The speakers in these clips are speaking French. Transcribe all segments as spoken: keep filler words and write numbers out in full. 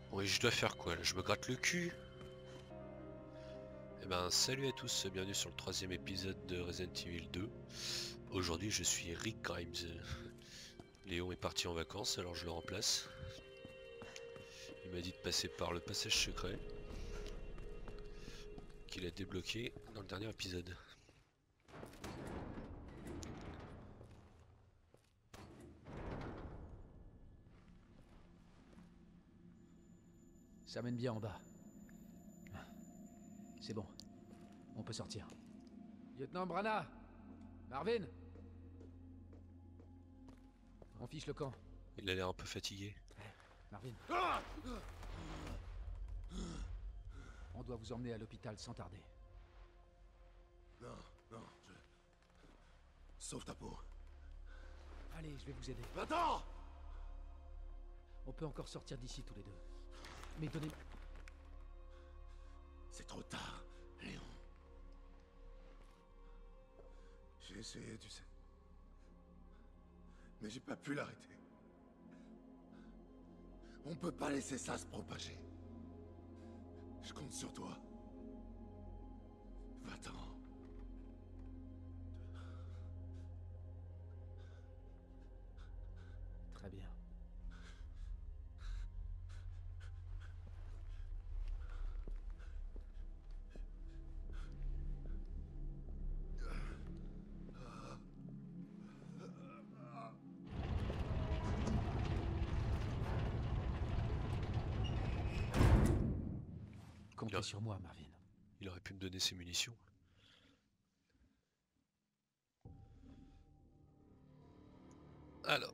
Oui, je dois faire quoi là? Je me gratte le cul. Eh ben, salut à tous, bienvenue sur le troisième épisode de Resident Evil deux. Aujourd'hui, je suis Rick Grimes. Léon est parti en vacances, alors je le remplace. Il m'a dit de passer par le passage secret qu'il a débloqué dans le dernier épisode. Ça mène bien en bas. C'est bon. On peut sortir. Lieutenant Brana! Marvin! On fiche le camp. Il a l'air un peu fatigué. Marvin. On doit vous emmener à l'hôpital sans tarder. Non, non, je... Sauve ta peau. Allez, je vais vous aider. Attends! On peut encore sortir d'ici tous les deux. Mais donnez... C'est trop tard, Léon. J'ai essayé, tu sais. Mais j'ai pas pu l'arrêter. On peut pas laisser ça se propager. Je compte sur toi. Va-t'en. Très bien. Comptez Là. sur moi, Marvin. Il aurait pu me donner ses munitions. Alors.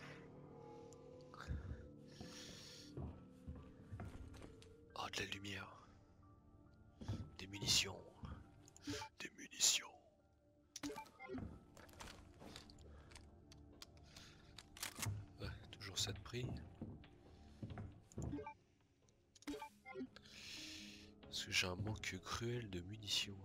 Oh, de la lumière. Des munitions. Des munitions. Ouais, toujours ça de prix. Parce que j'ai un manque cruel de munitions.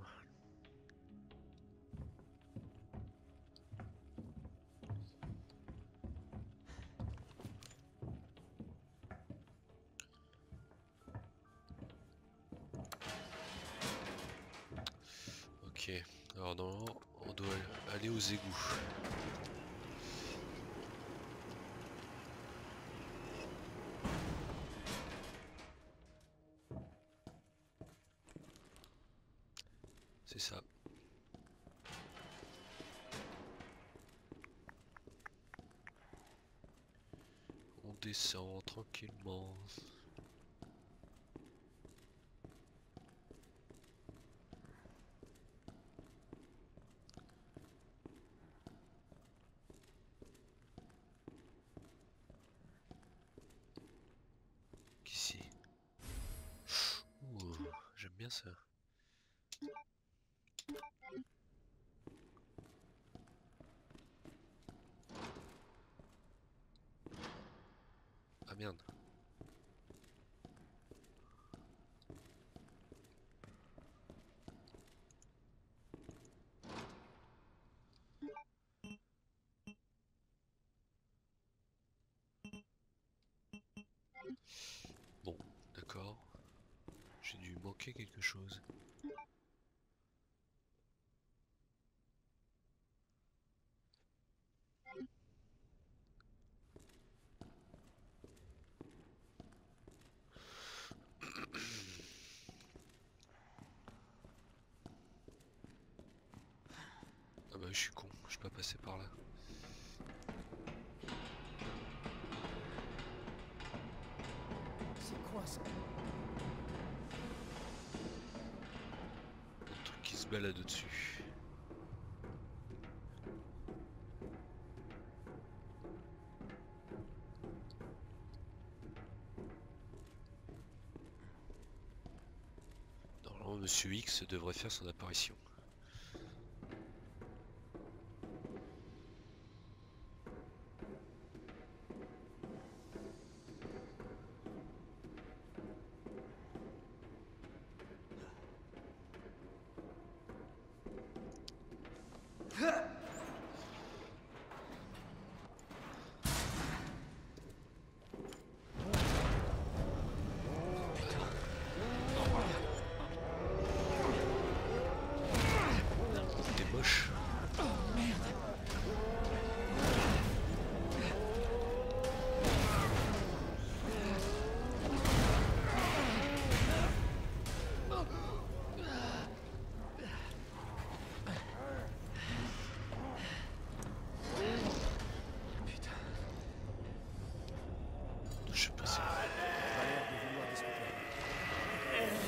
Ok, alors normalement on doit aller aux égouts. C'est ça. On descend tranquillement. Qu'ici. Ouh, j'aime bien ça. Ah merde. Bon, d'accord. J'ai dû manquer quelque chose. Ah bah je suis con, je peux pas passer par là. C'est quoi ça? Un truc qui se balade au-dessus. Normalement Monsieur X devrait faire son apparition.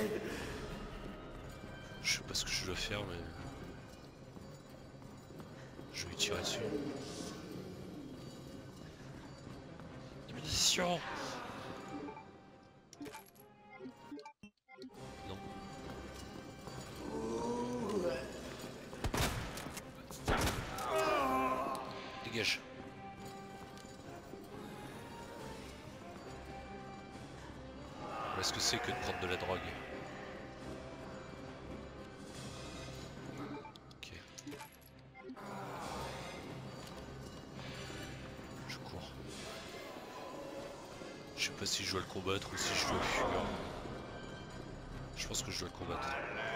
Je sais pas ce que je dois faire, mais je vais lui tirer dessus. Des munitions. Non. Dégage. Est-ce que c'est que de prendre de la drogue? Ok. Je cours. Je sais pas si je dois le combattre ou si je dois fuir. Je pense que je dois le combattre.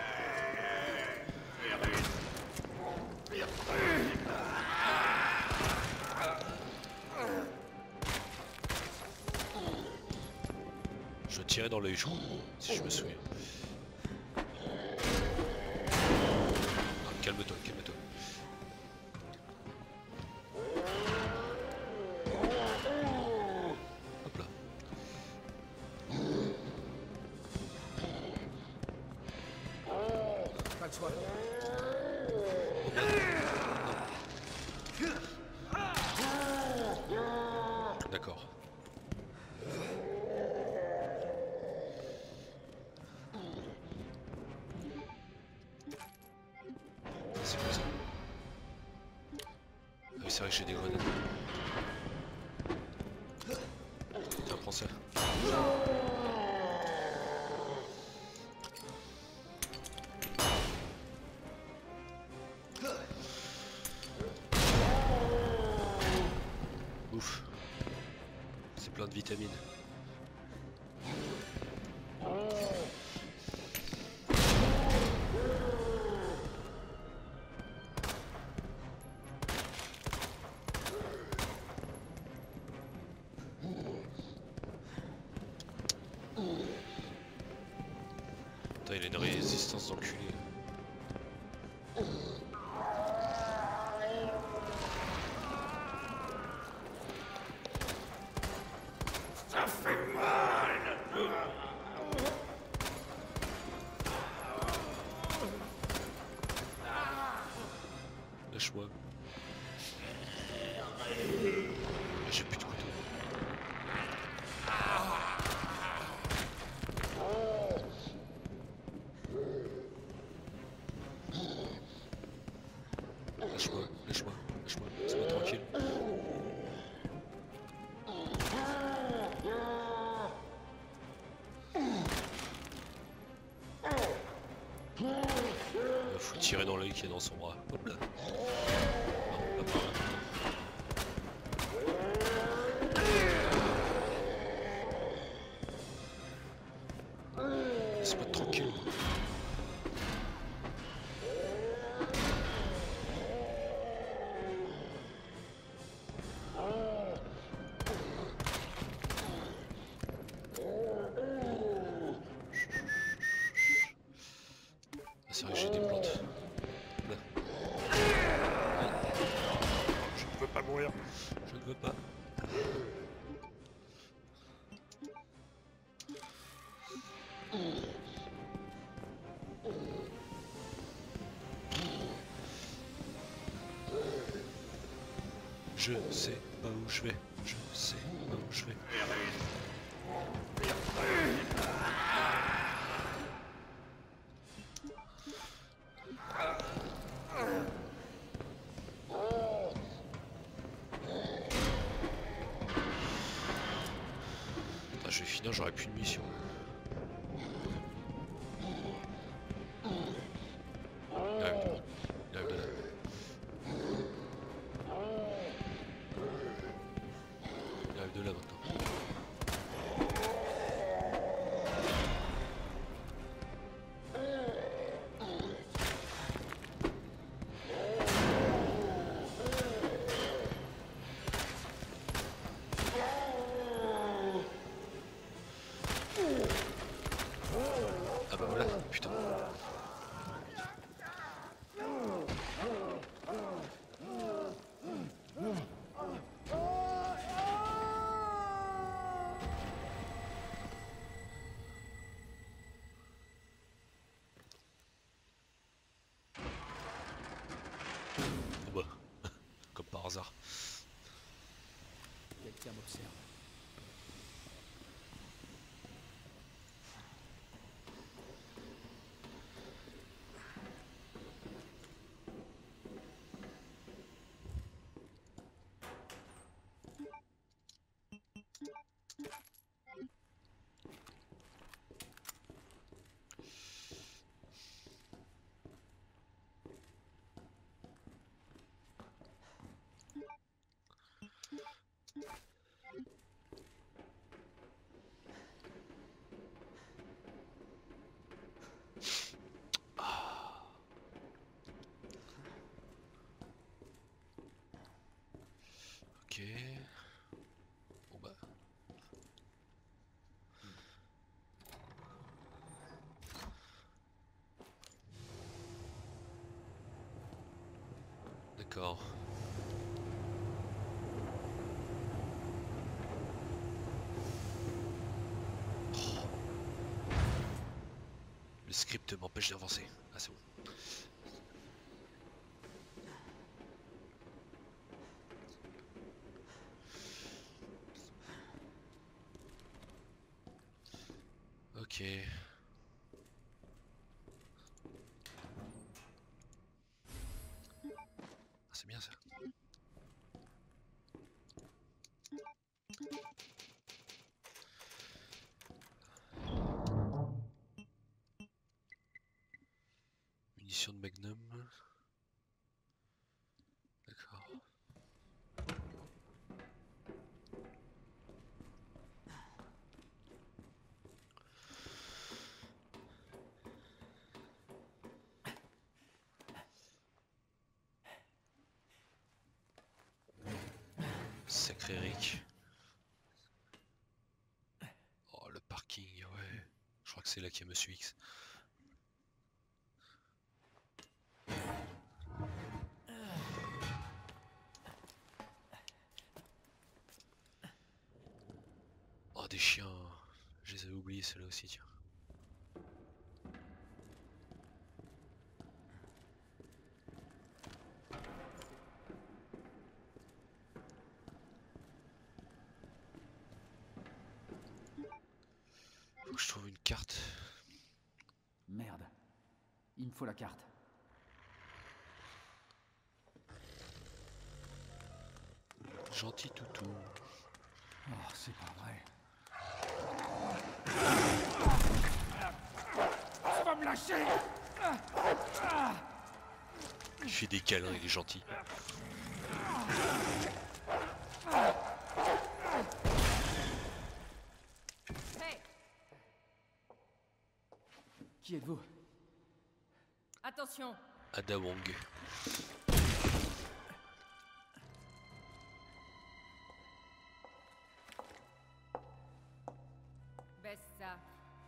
Je dois tirer dans l'œil, je crois, si je me souviens. Ah, calme-toi, calme-toi. Hop là. Pas de choix. D'accord. C'est quoi ça? Ah oui, c'est vrai que j'ai des grenades. Tiens, prends ça. Ouf. C'est plein de vitamines. Putain, il a une résistance d'enculé. Ça fait mal. Lâche-moi. J'ai plus de couteau. Lâche-moi, lâche-moi, lâche-moi, laisse-moi tranquille. Il faut tirer dans l'œil qui est dans son bras. Hop là. Non, pas par là. Laisse-moi tranquille. C'est vrai que j'ai des plantes. Là. Je ne veux pas mourir. Je ne veux pas. Je sais pas où je vais. Je sais pas où je vais. Putain, je vais finir, j'aurai plus de mission. Il arrive de là. Il arrive de là. Il arrive de là maintenant. Bon bah. D'accord. Oh. Le script m'empêche d'avancer. Ah c'est bon. Ok. Ah, c'est bien ça. Munitions de Magnum. D'accord. Sacré Rick. Oh le parking, ouais. Je crois que c'est là qu'il y a Monsieur X. Oh des chiens. Je les avais oubliés ceux-là aussi, tiens. Faut que je trouve une carte. Merde. Il me faut la carte. Gentil toutou. Oh, c'est pas vrai. Tu vas me lâcher! Il fait des câlins, il est gentil. Hey! Qui êtes-vous? Attention! Ada Wong. Baisse ça.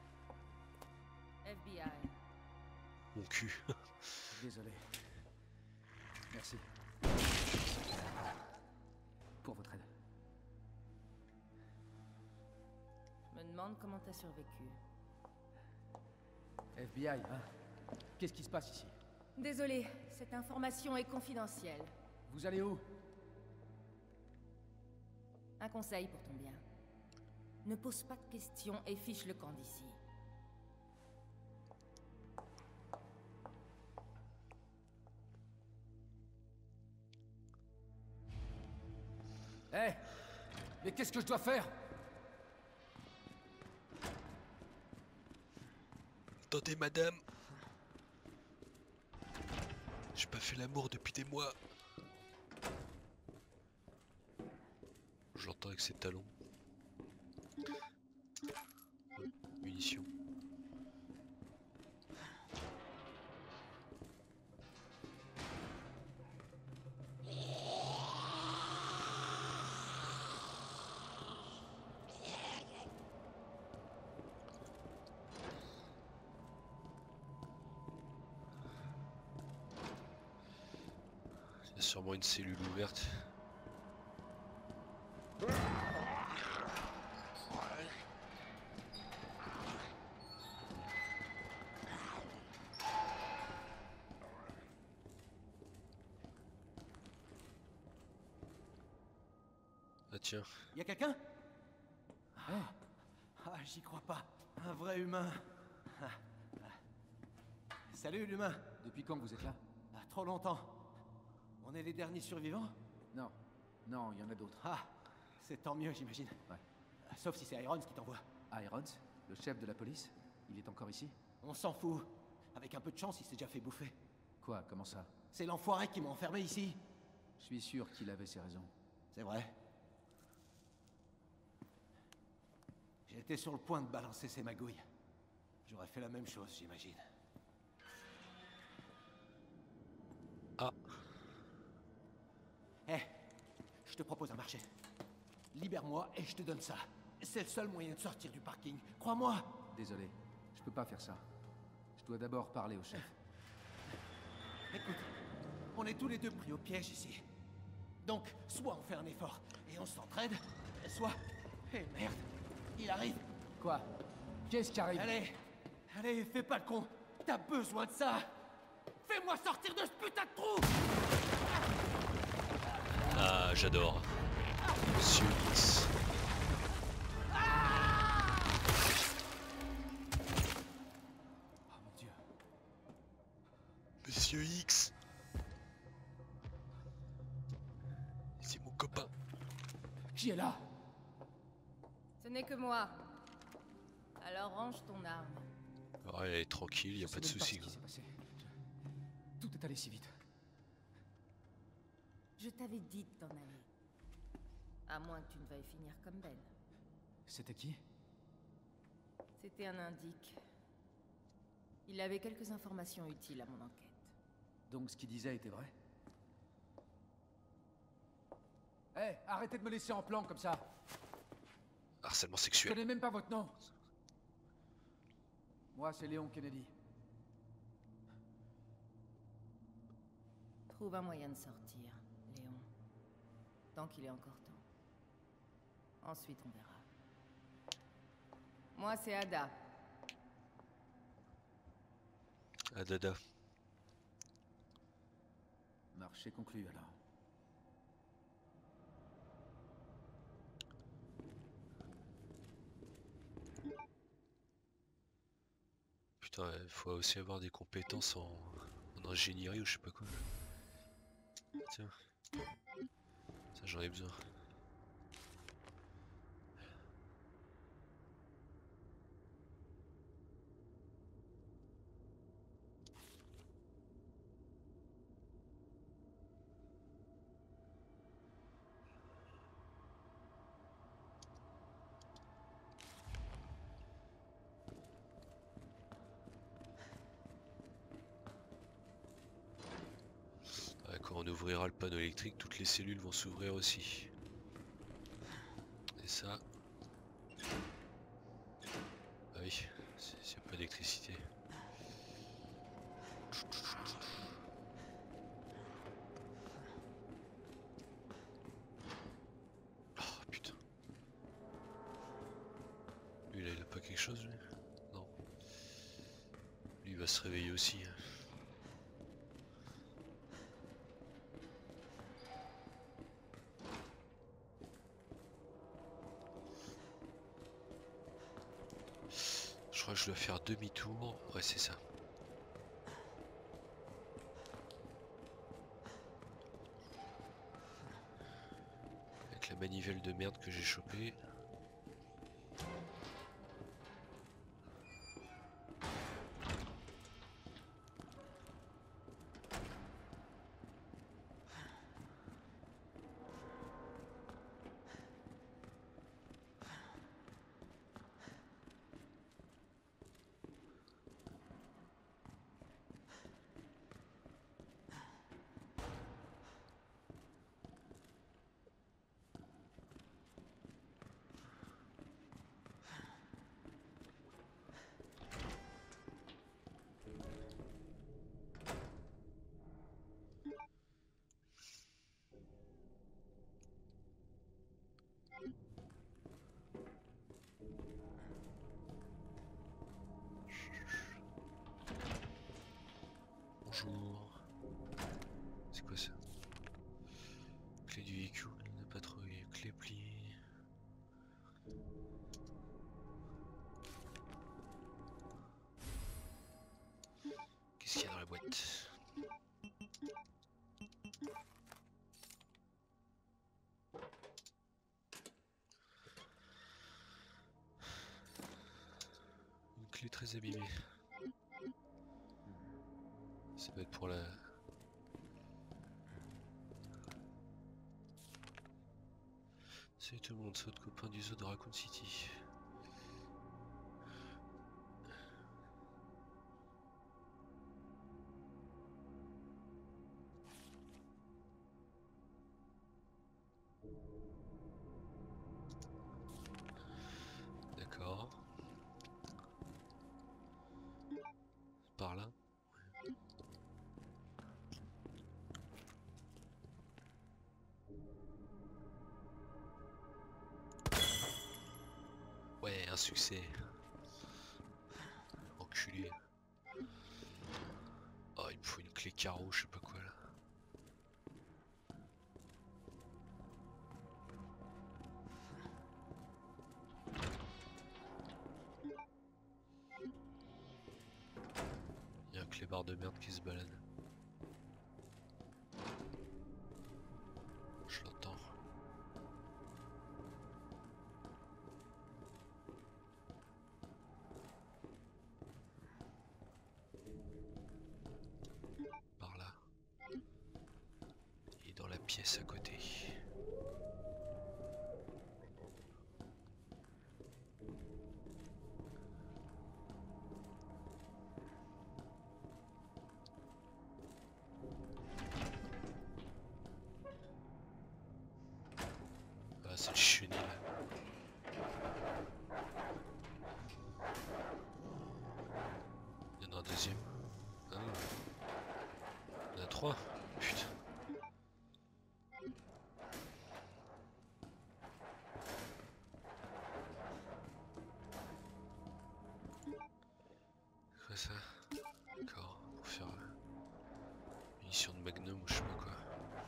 F B I. Mon cul. Désolé. Merci. Pour votre aide. Je me demande comment t'as survécu. F B I, hein? Qu'est-ce qui se passe ici? Désolé, cette information est confidentielle. Vous allez où? Un conseil pour ton bien. Ne pose pas de questions et fiche le camp d'ici. Hé! Hey, mais qu'est-ce que je dois faire? Attendez, madame. J'ai pas fait l'amour depuis des mois. Je l'entends avec ses talons. Munitions. Il y a sûrement une cellule ouverte. Ah tiens. Y a quelqu'un? Hey. Ah, j'y crois pas. Un vrai humain. Ah, ah. Salut l'humain. Depuis quand vous êtes là? Ah, trop longtemps. On est les derniers survivants? Non. Non, il y en a d'autres. Ah, c'est tant mieux, j'imagine. Ouais. Ah, sauf si c'est Irons qui t'envoie. Irons, le chef de la police? Il est encore ici? On s'en fout. Avec un peu de chance, il s'est déjà fait bouffer. Quoi? Comment ça? C'est l'enfoiré qui m'a enfermé ici. Je suis sûr qu'il avait ses raisons. C'est vrai. J'étais sur le point de balancer ses magouilles. J'aurais fait la même chose, j'imagine. Ah. Eh, je te propose un marché. Libère-moi et je te donne ça. C'est le seul moyen de sortir du parking. Crois-moi. Désolé, je peux pas faire ça. Je dois d'abord parler au chef. Écoute, on est tous les deux pris au piège ici. Donc, soit on fait un effort et on s'entraide, soit... Eh merde, il arrive. Quoi? Qu'est-ce qui arrive? Allez, allez, fais pas le con. T'as besoin de ça. Fais-moi sortir de ce putain de trou. Ah, j'adore. Monsieur X. Oh mon Dieu. Monsieur X. C'est mon copain. Qui est là? Ce n'est que moi. Alors range ton arme. Ouais, elle est tranquille, y a Je pas de sais même soucis. ce quoi. qui s'est passé. Je- Tout est allé si vite. Je t'avais dit de t'en aller. À moins que tu ne veuilles finir comme Ben. C'était qui? C'était un indique. Il avait quelques informations utiles à mon enquête. Donc ce qu'il disait était vrai? Hé, arrêtez de me laisser en plan comme ça. Harcèlement Je sexuel. connais même pas votre nom. Moi, c'est Léon Kennedy. Trouve un moyen de sortir, Léon. Tant qu'il est encore temps. Ensuite, on verra. Moi, c'est Ada. Ah dada. Marché conclu alors. Putain, il faut aussi avoir des compétences en, en ingénierie ou je sais pas quoi. Tiens. Ça j'en ai besoin. Ouais, quand on ouvrira le panneau électrique, toutes les cellules vont s'ouvrir aussi. Et ça... Ah oui, s'il n'y a pas d'électricité. Oh putain. Lui là il a pas quelque chose lui? Non. Lui il va se réveiller aussi. hein. Je crois que je dois faire demi-tour. Ouais c'est ça. Avec la manivelle de merde que j'ai chopée. Bonjour. C'est quoi ça? Clé du véhicule, on n'a pas trouvé. Clé pliée. Qu'est-ce qu'il y a dans la boîte? Une clé très abîmée. Ça va être pour la... Salut tout le monde, c'est votre copain du zoo de Raccoon City. succès. Enculé. Oh, il me faut une clé carreau, je sais pas quoi là. Il y a un clébard de merde qui se balade. Je l'entends. Par là. Et dans la pièce à côté. Ah, c'est le chenil. Il y en a un deuxième. Ah. Il y en a trois. Putain. Quoi ça? D'accord, pour faire euh, munition de magnum ou je sais pas quoi.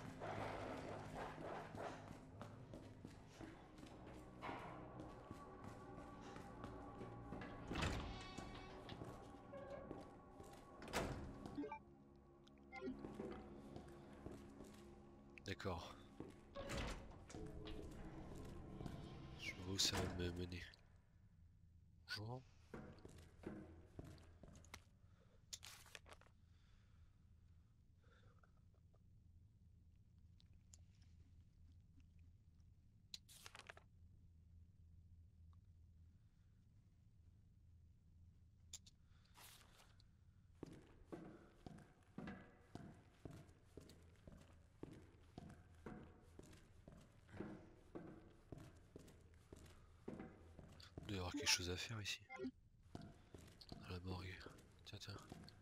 D'accord. Je vois où ça va me mener. Bonjour. Il doit y avoir quelque chose à faire ici. Dans la morgue. Tiens, tiens.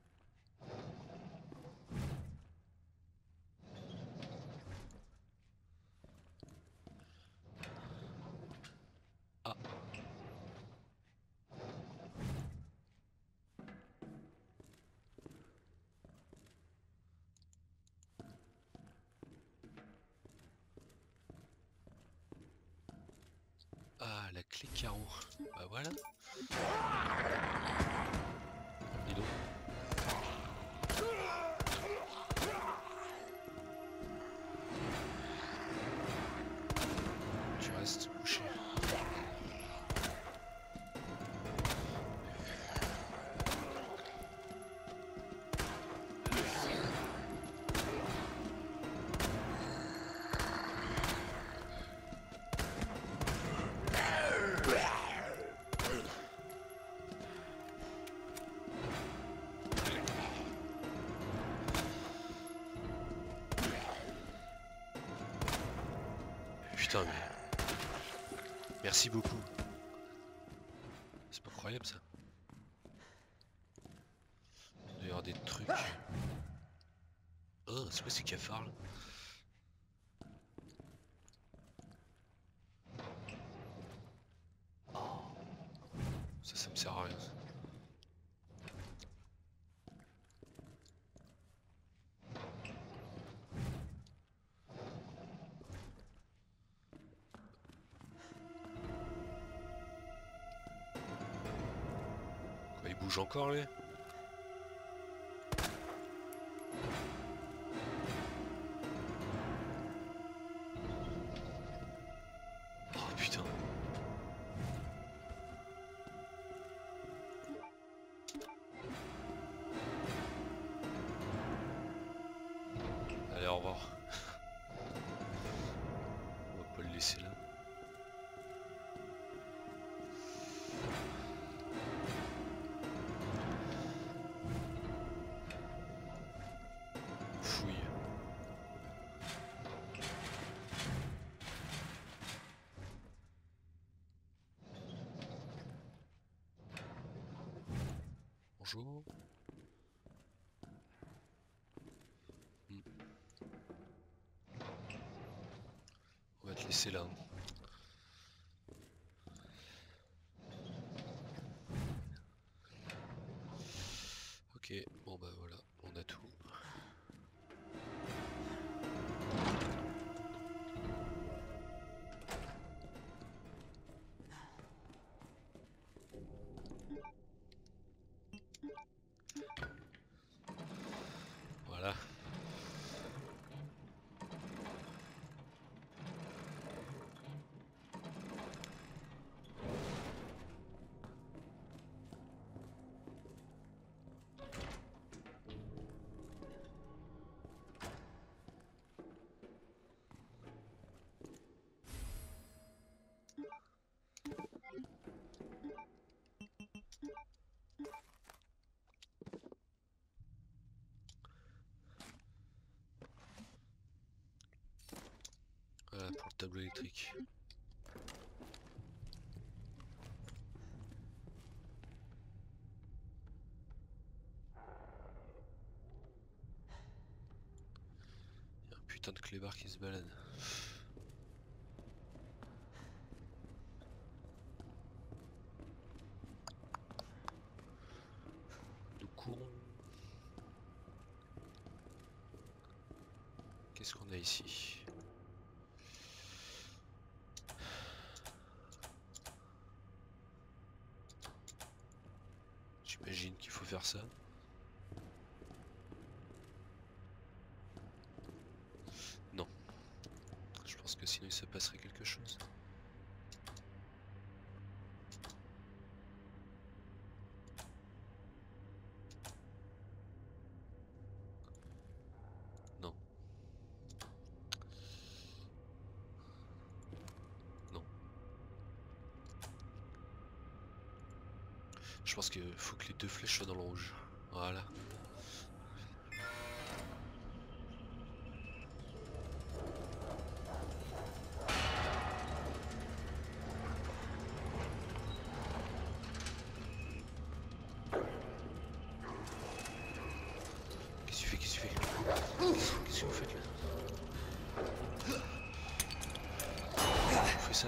Ah. Ah, la clé carreau. Bah voilà. Dis donc. Tu restes couché. Putain mais... Merci beaucoup. C'est pas croyable ça. Il doit y avoir des trucs. Oh, c'est quoi ces cafards là? Ça, ça me sert à rien. Quoi, il bouge encore lui? Oh putain. Allez, au revoir. On va pas le laisser là. Fouille. Bonjour. Hmm. On va te laisser là. Ok, bon bah voilà, on a tout. Voilà. Voilà pour le tableau électrique. Il y a un putain de clébard qui se balade. Nous courons. Qu'est-ce qu'on a ici? J'imagine qu'il faut faire ça. Non. Je pense que sinon il se passerait quelque chose. Non. Non. Je pense qu'il faut que les deux flèches soient dans le rouge. Voilà. Qu'est-ce que tu fais? Qu'est-ce que tu fais? Qu'est-ce que vous faites là? Vous faites ça?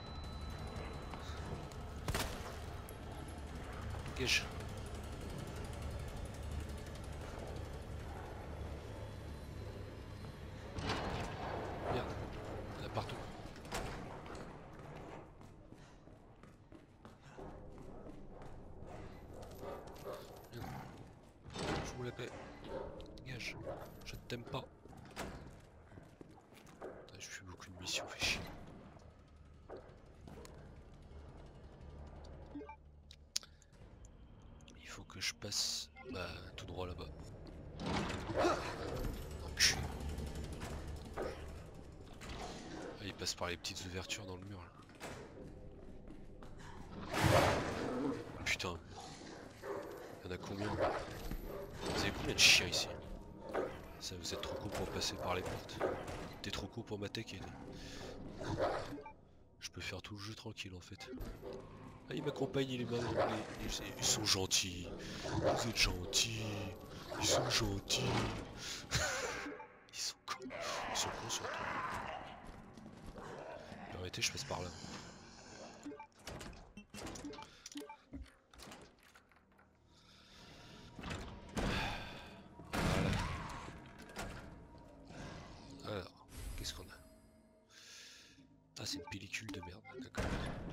Dégage. Merde, il y en a partout. Merde. Je vous la paix. Dégage. Je ne t'aime pas. Putain, je fais beaucoup de missions, fais chier. Il faut que je passe bah, tout droit là-bas. Enculé. Ah, il passe par les petites ouvertures dans le mur là. Putain. Il y en a combien? Vous avez combien de chiens ici? Ça, vous êtes trop court pour passer par les portes. T'es trop court pour m'attaquer. Je peux faire tout le jeu tranquille en fait. Ah, il m'accompagne, il est mal. Ils, ils, ils sont gentils. Vous êtes gentils. Ils sont gentils. Ils sont cons. Ils sont cons surtout. Arrêtez, je passe par là. Voilà. Alors, qu'est-ce qu'on a? Ah, c'est une pellicule de merde, d'accord.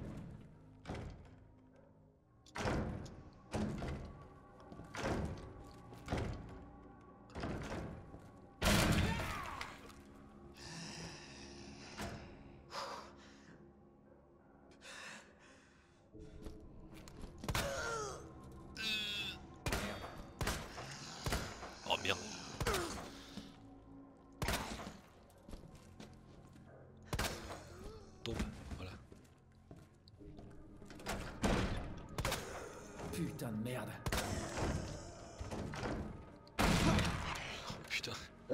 Oh merde. Tombe, voilà. Putain de merde. Oh, putain.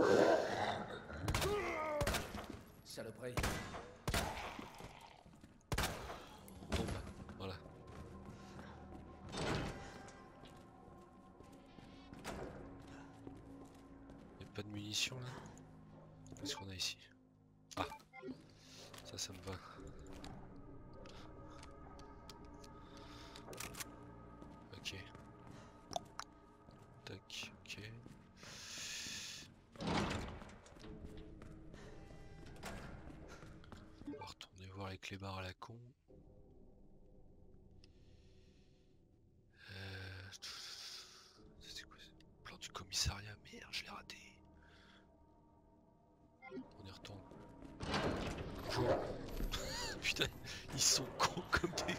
Saloperie. Tombe, voilà. Y'a pas de munitions là? Qu'est-ce qu'on a ici? Ah, ça, ça me va. Ok. Tac, ok. On va retourner voir les clébards à la con. Euh... C'est quoi ça? Plan du commissariat, merde, je l'ai raté. On y retourne. Bonjour. Putain, ils sont cons comme des...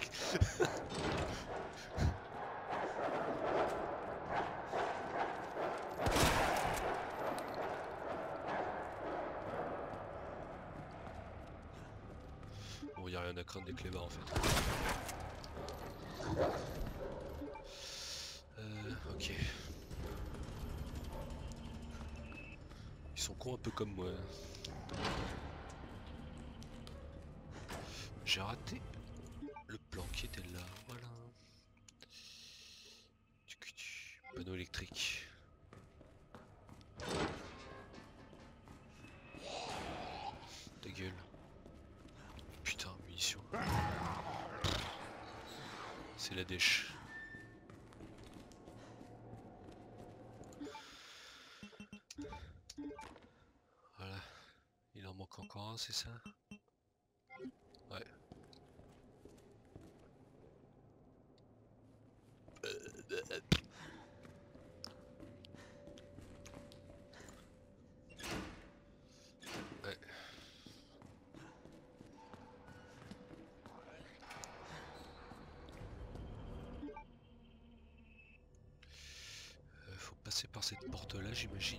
Bon, y a rien à craindre des clébards en fait. Euh, ok. Ils sont cons un peu comme moi. J'ai raté le plan qui était là, voilà. Panneau électrique. Ta gueule. Putain, munitions. C'est la dèche. Voilà. Il en manque encore un, c'est ça? Ouais. Ouais. Euh, faut passer par cette porte là, j'imagine.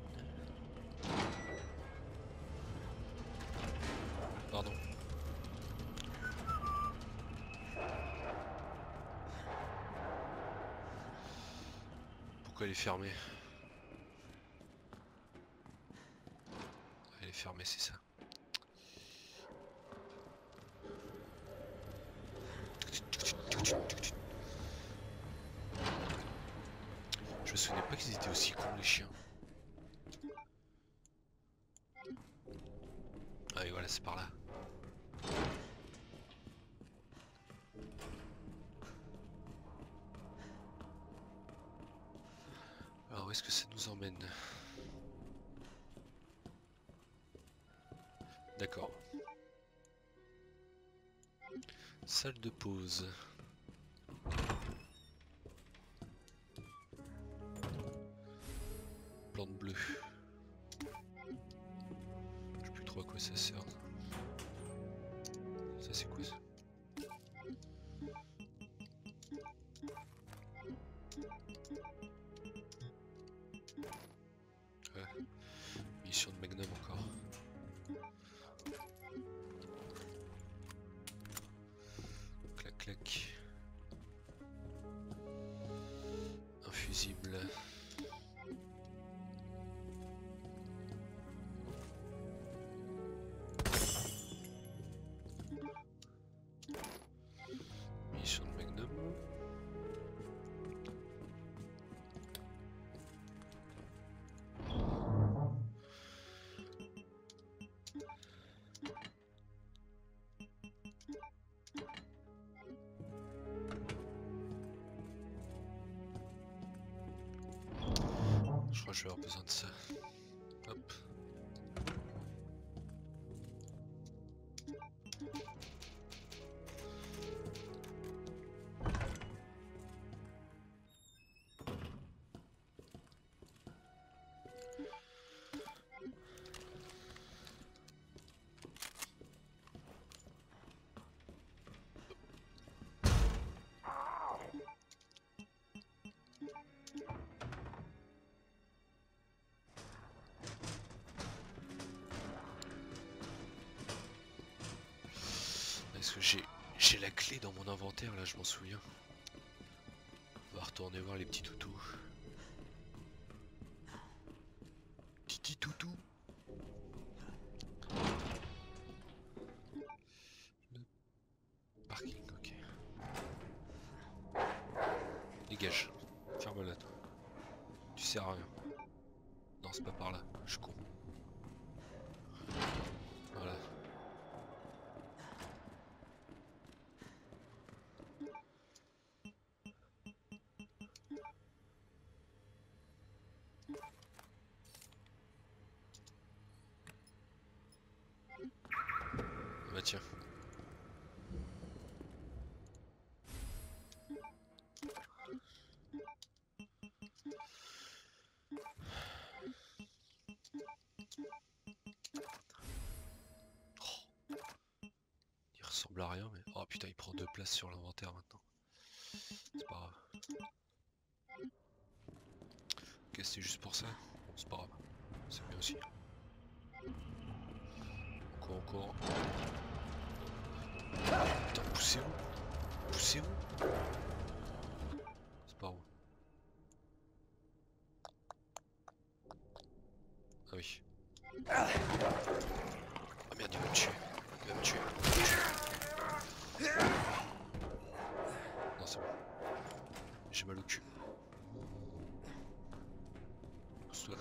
Pardon. Pourquoi elle est fermée? Elle est fermée, c'est ça. Je me souvenais pas qu'ils étaient aussi cons les chiens. Ah et voilà, c'est par là. Alors où est-ce que ça nous emmène? D'accord. Salle de pause. Plante bleue. Je sais plus trop à quoi ça sert. Ça c'est quoi ça? Ouais. Mission de Magnum encore. Clac clac. Un fusible. Mission de Magnum. Je crois que je vais avoir besoin de ça. Hop. Est-ce que j'ai j'ai la clé dans mon inventaire là, je m'en souviens. On va retourner voir les petits toutous. Titi toutou. Le parking, ok. Dégage. Ferme-la toi. Tu sers à rien. Non, c'est pas par là, je suis con. Voilà. tiens. Oh. Il ressemble à rien mais... Oh putain il prend deux places sur l'inventaire maintenant. C'est pas grave. Ok c'était juste pour ça. Bon, c'est pas grave. C'est bien aussi. Encore encore. Putain poussez-vous. Poussez-vous. C'est pas où. Ah oui. Ah merde il va me tuer. Il va me tuer. Non c'est bon. J'ai mal au cul. Pousse-toi.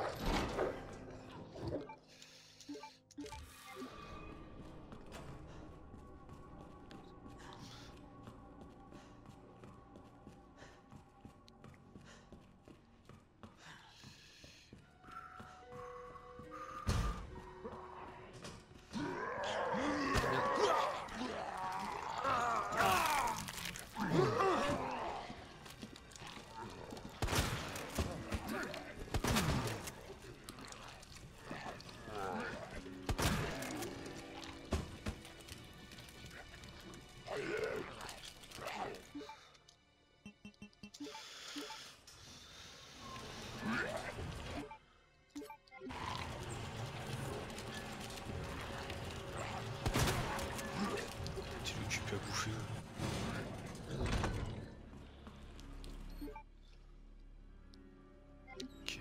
Tu as bouffé. Ok.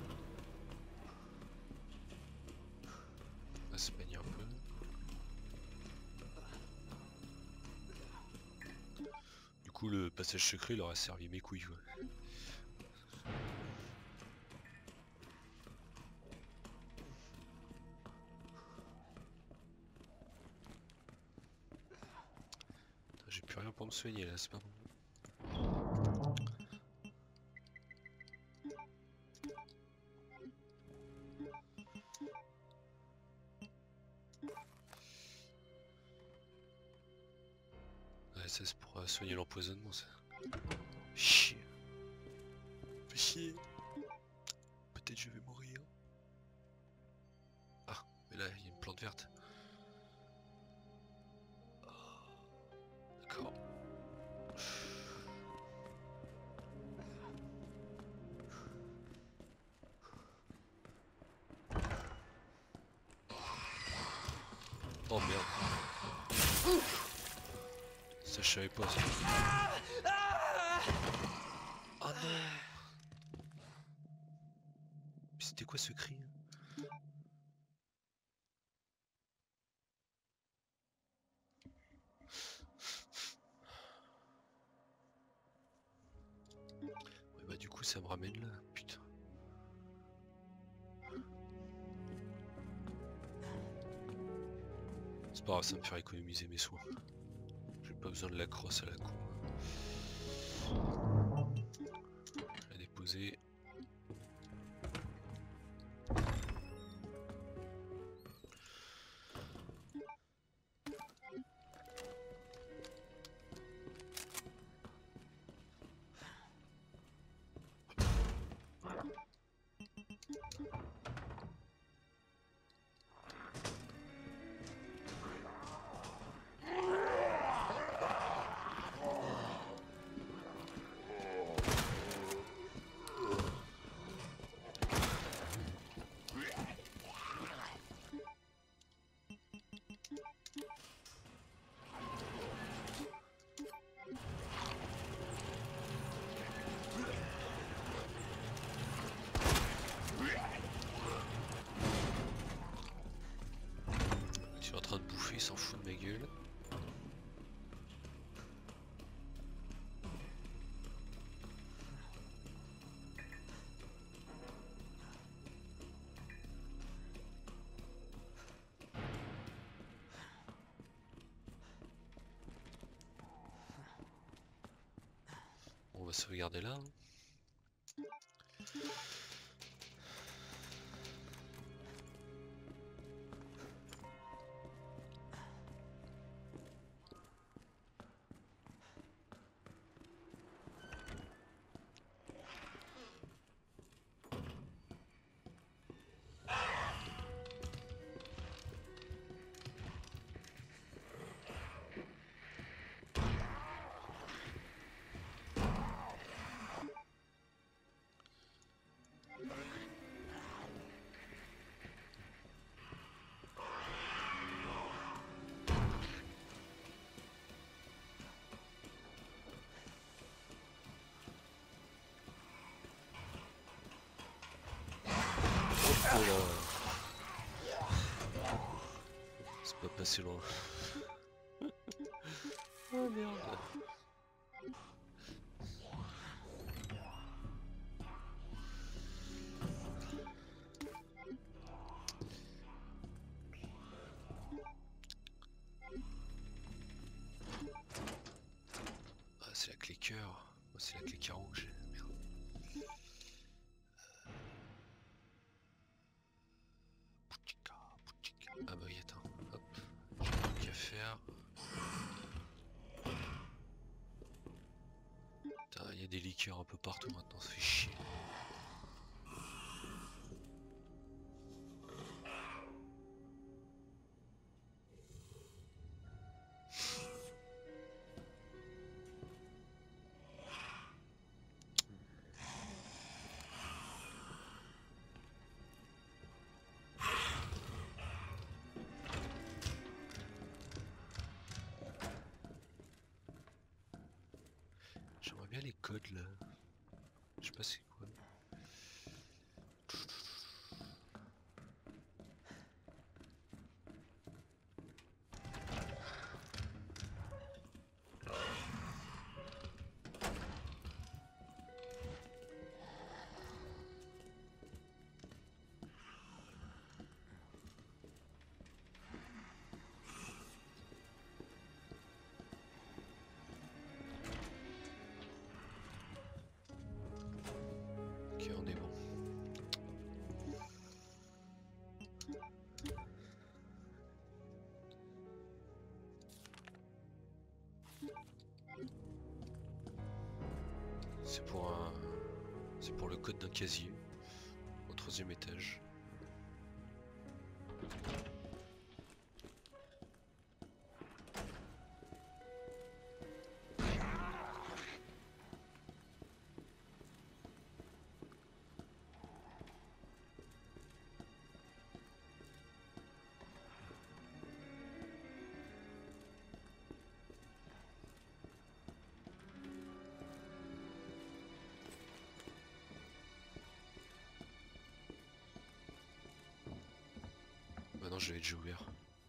On va se baigner un peu. Du coup le passage secret il aurait servi mes couilles. Ouais. J'ai plus rien pour me soigner là, c'est pas bon. Ouais, ça c'est pour euh, soigner l'empoisonnement ça. Chier. Fais chier. Peut-être je vais mourir. Ah, mais là il y a une plante verte. D'accord. Oh merde. Ça je savais pas ça. Oh non. C'était quoi ce cri? Ouais bah du coup ça me ramène là, putain. C'est pas grave, ça va me faire économiser mes soins. J'ai pas besoin de la crosse à la con. Je vais la déposer. Je suis en train de bouffer, il s'en fout de ma gueule. On va sauvegarder là. Hein. C'est pas passé loin. Oh merde. Ah, c'est la clé cœur. Oh, c'est la clé cœur rouge. Merde. Ah bah oui, attends. Hop. J'ai un truc à faire. Putain, il y a des liqueurs un peu partout maintenant, ça fait chier. J'aimerais bien les codes là. Je sais pas c'est quoi. Ok, on est bon. C'est pour un... C'est pour le code d'un casier. Au troisième étage. Bah non, je l'avais déjà ouvert.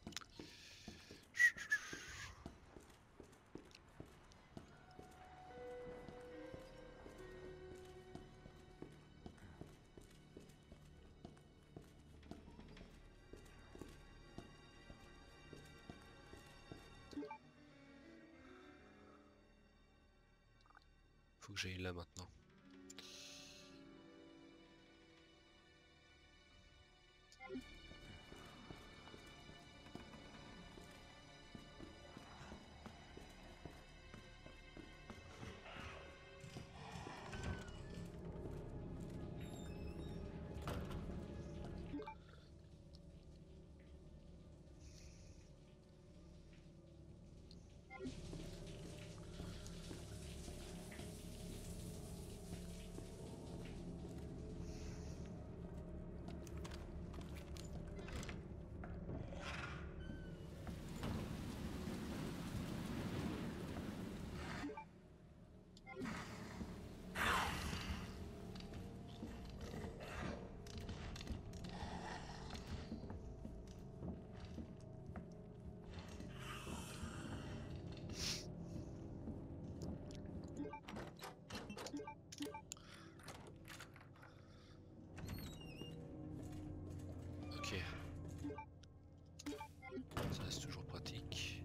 Faut que j'aille là maintenant. Ok. Ça reste toujours pratique.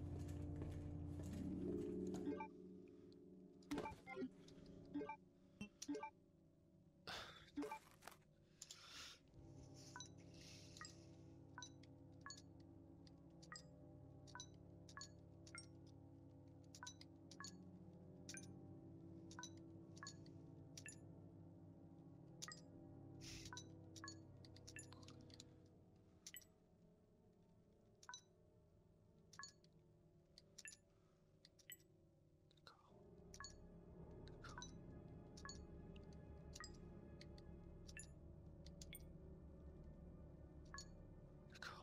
D'accord.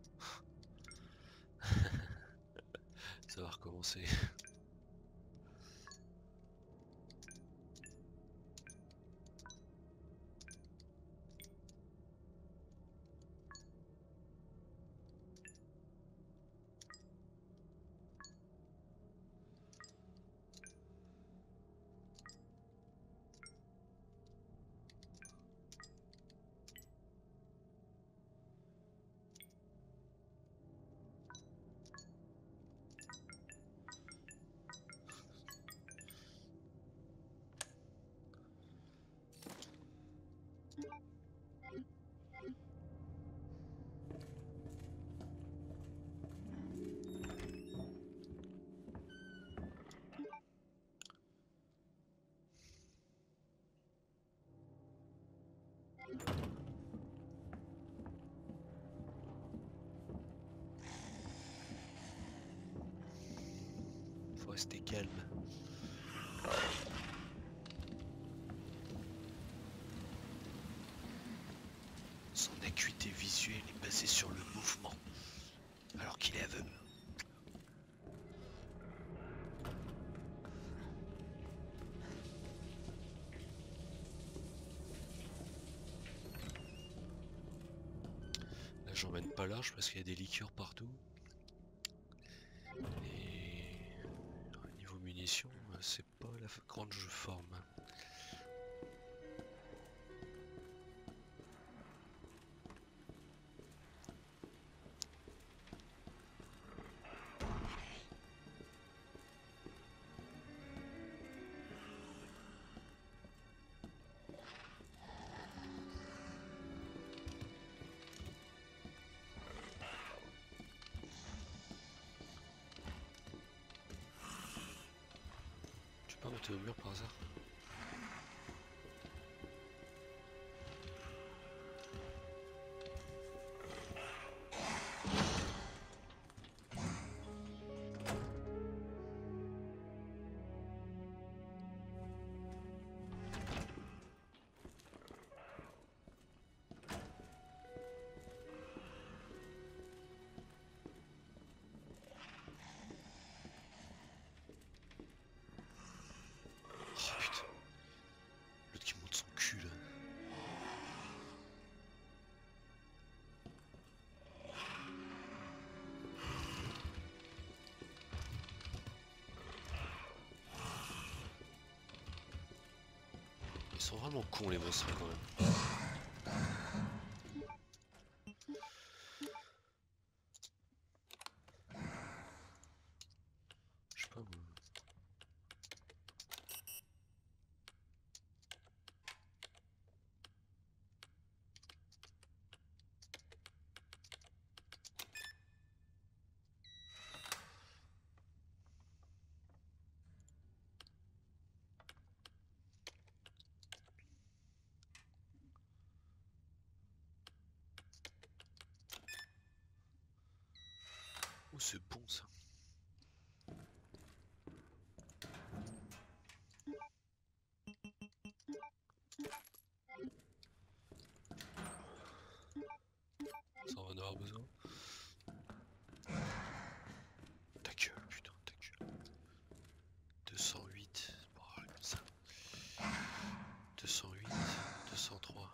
Ça va recommencer. rester calme. Son acuité visuelle est basée sur le mouvement, alors qu'il est aveugle. Là j'emmène pas large parce qu'il y a des liqueurs partout. Et niveau munitions, c'est pas la grande forme. Tu peux monter au mur par hasard? Oh putain. L'autre qui monte son cul là. Ils sont vraiment cons les monstres quand même. Je sais pas moi. Oh c'est bon ça. Ça on va en avoir besoin. Ta gueule, putain, ta gueule. deux cent huit, bon, comme ça. deux cent huit, deux cent trois.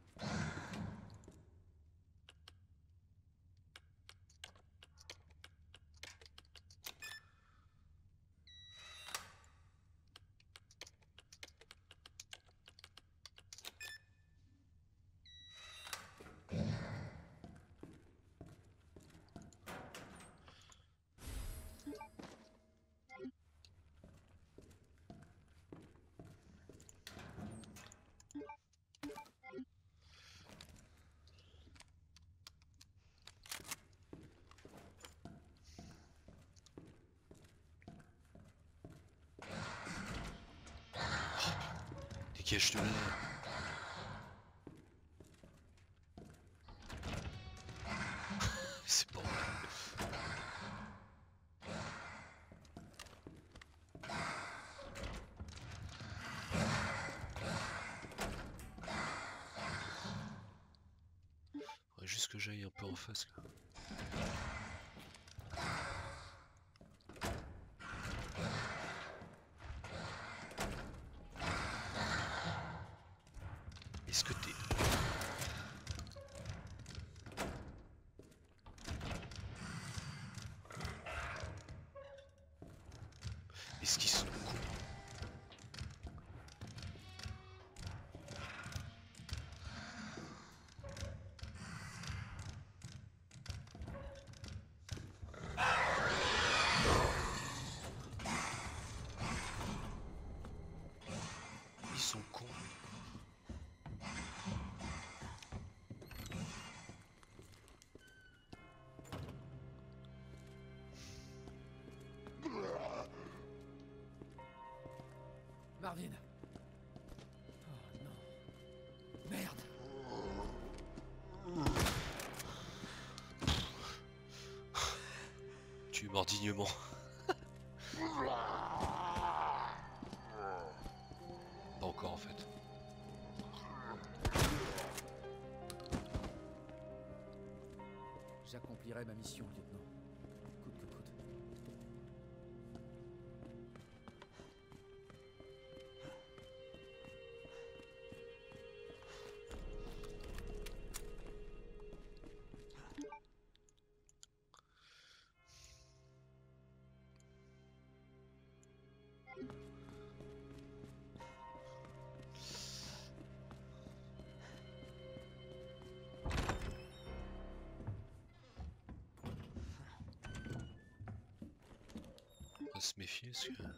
Dégage de là. C'est pas vrai. Faudrait juste que j'aille un peu en face là. Est-ce que t'es... Est-ce qu'ils sont cons? Ils sont cons. Marvin. Oh non. Merde. Tu es mort dignement. Pas encore en fait. J'accomplirai ma mission, lieutenant. Coûte que coûte. On va se méfier parce que...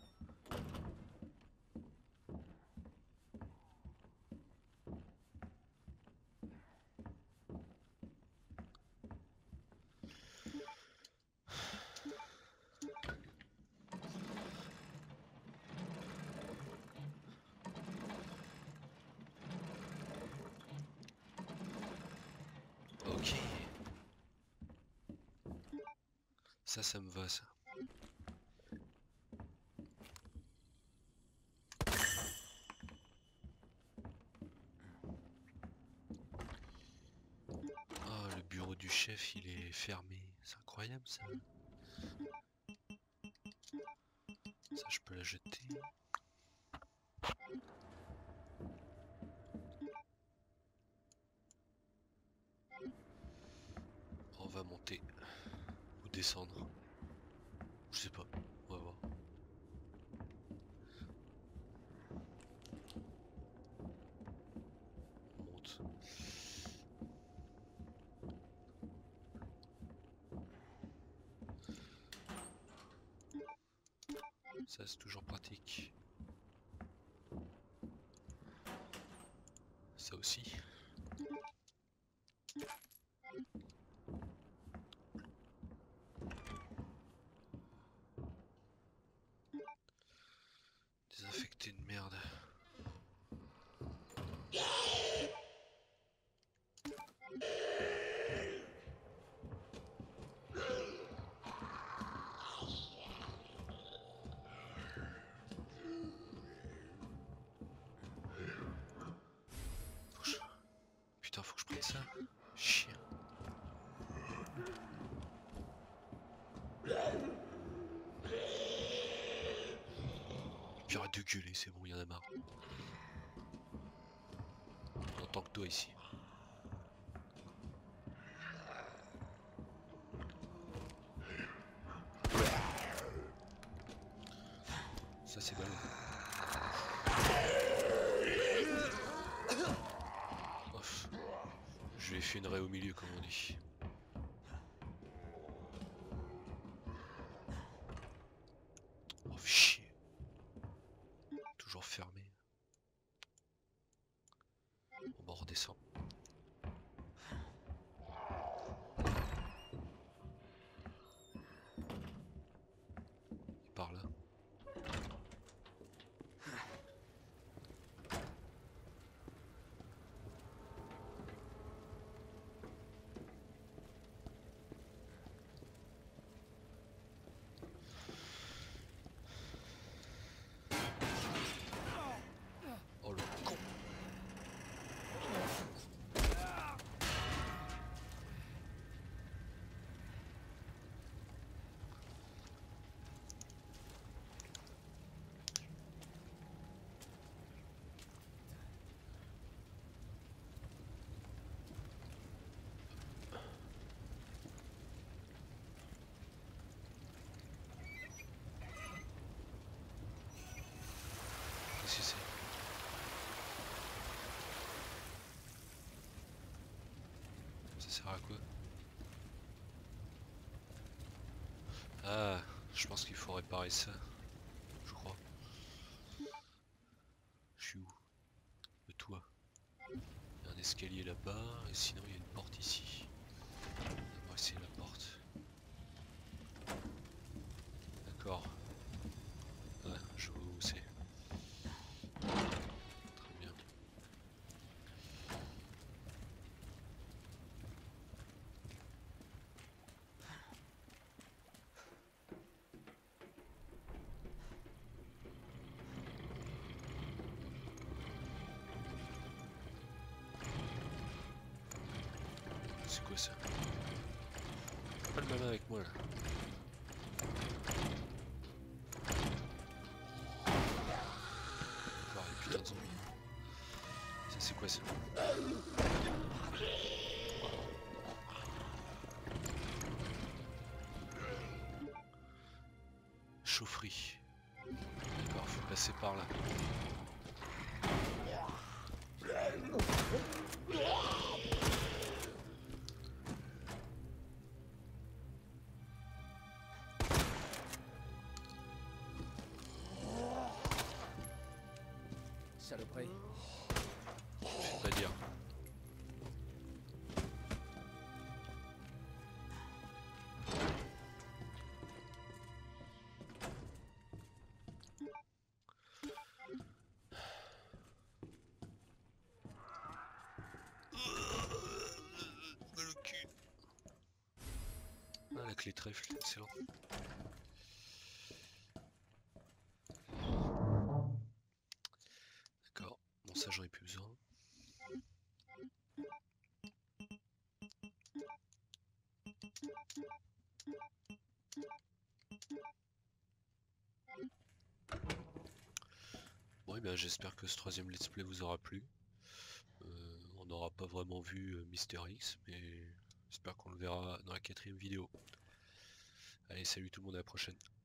Ok. Ça, ça me va, ça. Ah, le bureau du chef, il est fermé. C'est incroyable, ça. Ça, je peux la jeter. On va monter. Ou descendre. Je sais pas. On va voir. On monte. Ça, c'est toujours pratique. Ça aussi. Désinfecté de merde. Faut que je... Putain, faut que je prenne ça. Chien. Puis arrête de gueuler, c'est bon, il y en a marre. En tant que toi ici. Ça c'est ballot. Ouf. Je lui ai fait une raie au milieu comme on dit. Oh chier. Toujours fermé. On va redescendre. Et par là. Oh le con. Qu'est-ce que c'est? Ça sert à quoi? Ah, je pense qu'il faut réparer ça. Je crois. Je suis où? Le toit. Il y a un escalier là-bas, et sinon il y a une porte ici. On va essayer la porte. D'accord. Ouais, je vois où c'est. Très bien. ça? Pas le malin avec moi là. Oh, les putains de zombies. Ça c'est quoi ça? Chaufferie. D'accord, faut passer par là. Saloperie. Faut pas dire. Ah, la clé trèfle, excellent. D'accord, bon ça j'en ai plus besoin. Bon et bien j'espère que ce troisième let's play vous aura plu. Euh, on n'aura pas vraiment vu euh, Mister X, mais j'espère qu'on le verra dans la quatrième vidéo. Allez, salut tout le monde, à la prochaine.